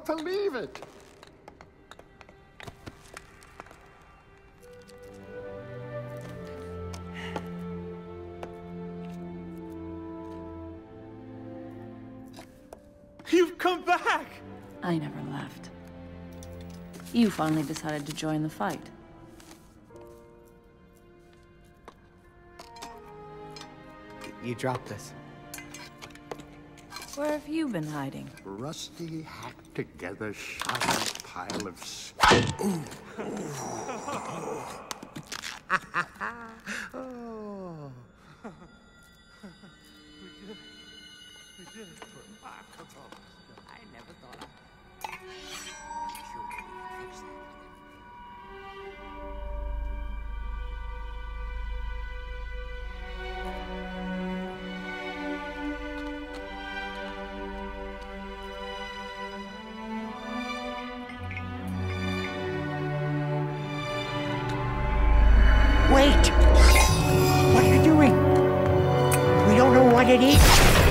believe it. You've come back! I never left. You finally decided to join the fight. You dropped this. Where have you been hiding? Rusty, hacked together, shoddy pile of Ooh. Oh. We did it. Remarkable. I never thought I'd... Sure, maybe we can fix that. Wait! What are you doing? We don't know what it is.